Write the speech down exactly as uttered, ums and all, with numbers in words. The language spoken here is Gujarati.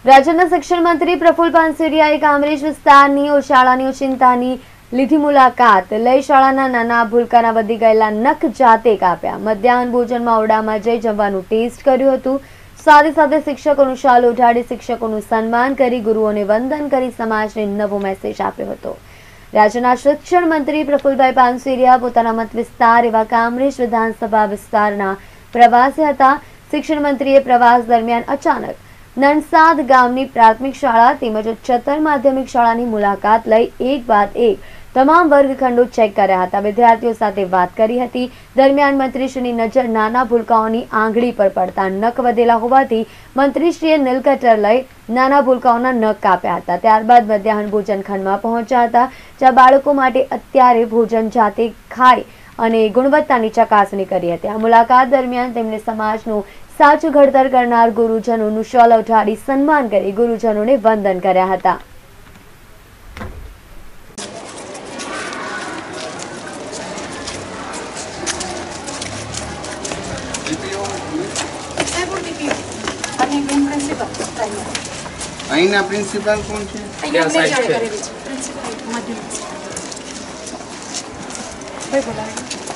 રાજ્યના શિક્ષણ મંત્રી પ્રફુલ પાનસેરિયાએ કામરેજ વિસ્તારની શાળાની ઓચિંતાની લીધી મુલાકાત લઈ શાળાના નાના ભૂલકાના વધી ગયેલા નખ જાતે કાપ્યા। મધ્યાહન ભોજનમાં ઓરડામાં જઈ જમવાનું ટેસ્ટ કર્યું હતું। સાથે સાથે શિક્ષકોનું શાલ ઓઢાડી શિક્ષકોનું સન્માન કરી ગુરુઓને વંદન કરી સમાજને નવો મેસેજ આપ્યો હતો। રાજ્યના શિક્ષણ મંત્રી પ્રફુલભાઈ પાનસેરિયા પોતાના મત વિસ્તાર એવા કામરેજ વિધાનસભા વિસ્તારના પ્રવાસે હતા। શિક્ષણ મંત્રીએ પ્રવાસ દરમિયાન અચાનક નણસાદ ગામની પ્રાથમિક શાળા તેમજ ઉચ્ચતર માધ્યમિક શાળાની મુલાકાત લઈ એક બાદ એક તમામ વર્ગખંડો ચેક કર્યા હતા। વિદ્યાર્થીઓ સાથે વાત કરી હતી। દરમિયાન મંત્રીશ્રીની નજર નાના ભૂલકાઓની આંગળી પર પડતા નખ વધેલા હોવાથી મંત્રીશ્રીએ નીલ કટર લઈ નાના ભૂલકાઓના નખ કાપ્યા હતા। ત્યારબાદ મધ્યાહન ભોજન ખંડમાં પહોંચ્યા હતા, જ્યાં બાળકો માટે અત્યારે ભોજન જાતે ખાય અને ગુણવત્તાની ચકાસણી કરી હતી। આ મુલાકાત દરમિયાન તેમણે સમાજનું સાચું ઘડતર કરનાર ગુરુજનોનું શાલ ઉઠાડી સન્માન કરી ગુરુજનોને વંદન કર્યા હતા। અહીંના પ્રિન્સિપાલ કોણ છે? અહીંયા સાઈડ છે પ્રિન્સિપાલ મધ્ય ભાઈ બોલાવે।